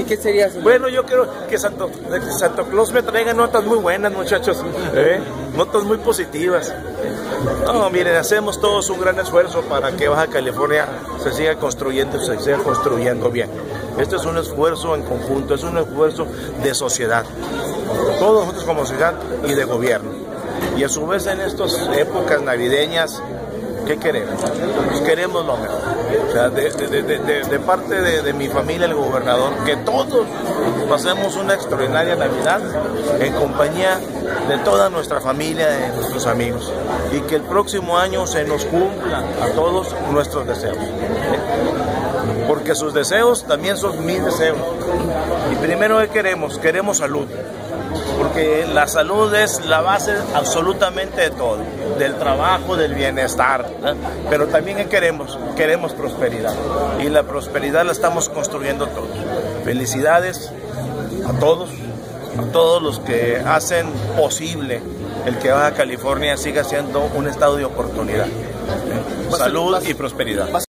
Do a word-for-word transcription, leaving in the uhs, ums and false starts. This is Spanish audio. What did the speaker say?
¿Y qué sería, señor? Bueno, yo quiero que Santo, que Santo Claus me traiga notas muy buenas, muchachos, ¿eh? Notas muy positivas. No, miren, hacemos todos un gran esfuerzo para que Baja California se siga construyendo, se siga construyendo bien. Este es un esfuerzo en conjunto, es un esfuerzo de sociedad, todos nosotros como sociedad y de gobierno. Y a su vez en estas épocas navideñas, ¿qué queremos? Pues queremos lo mejor. O sea, de, de, de, de, de parte de, de mi familia, el gobernador, que todos pasemos una extraordinaria Navidad en compañía de toda nuestra familia, de nuestros amigos, y que el próximo año se nos cumpla a todos nuestros deseos. Porque sus deseos también son mis deseos. Y primero, ¿qué queremos? Queremos salud. Porque la salud es la base absolutamente de todo, del trabajo, del bienestar, ¿no? Pero también ¿qué queremos? Queremos prosperidad, y la prosperidad la estamos construyendo todos. Felicidades a todos, a todos los que hacen posible el que Baja California siga siendo un estado de oportunidad. Salud y prosperidad.